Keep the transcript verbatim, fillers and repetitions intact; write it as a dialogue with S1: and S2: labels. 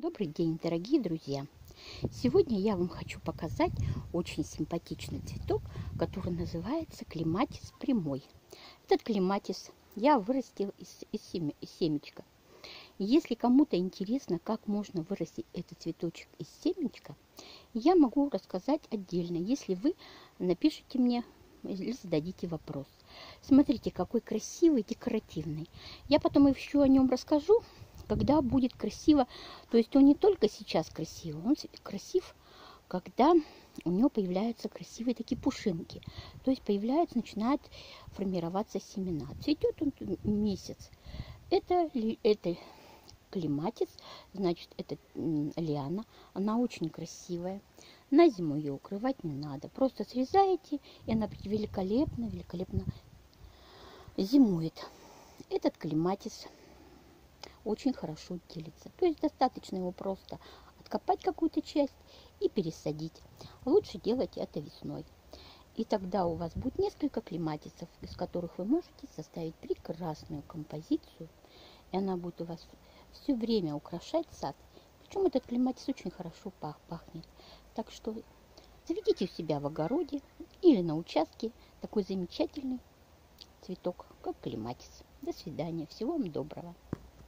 S1: Добрый день, дорогие друзья! Сегодня я вам хочу показать очень симпатичный цветок, который называется клематис прямой. Этот клематис я вырастил из, из, семя, из семечка. Если кому-то интересно, как можно вырастить этот цветочек из семечка, я могу рассказать отдельно, если вы напишите мне или зададите вопрос. Смотрите, какой красивый, декоративный. Я потом еще о нем расскажу, когда будет красиво. То есть он не только сейчас красивый, он красив, когда у него появляются красивые такие пушинки. То есть появляются, начинают формироваться семена. Цветет он месяц. Это, это клематис, значит, это лиана. Она очень красивая. На зиму ее укрывать не надо. Просто срезаете, и она великолепно, великолепно зимует. Этот клематис очень хорошо делится. То есть достаточно его просто откопать какую-то часть и пересадить. Лучше делать это весной. И тогда у вас будет несколько клематисов, из которых вы можете составить прекрасную композицию. И она будет у вас все время украшать сад. Причем этот клематис очень хорошо пах, пахнет. Так что заведите у себя в огороде или на участке такой замечательный цветок, как клематис. До свидания. Всего вам доброго.